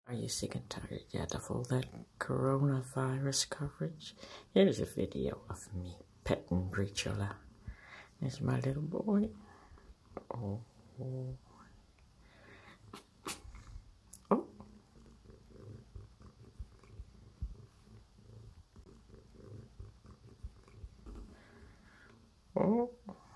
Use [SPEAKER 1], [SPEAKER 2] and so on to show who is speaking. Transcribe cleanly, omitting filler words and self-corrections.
[SPEAKER 1] Are you sick and tired yet of all that coronavirus coverage? Here's a video of me petting Briciola. There's my little boy. Oh. Oh. Oh. Oh.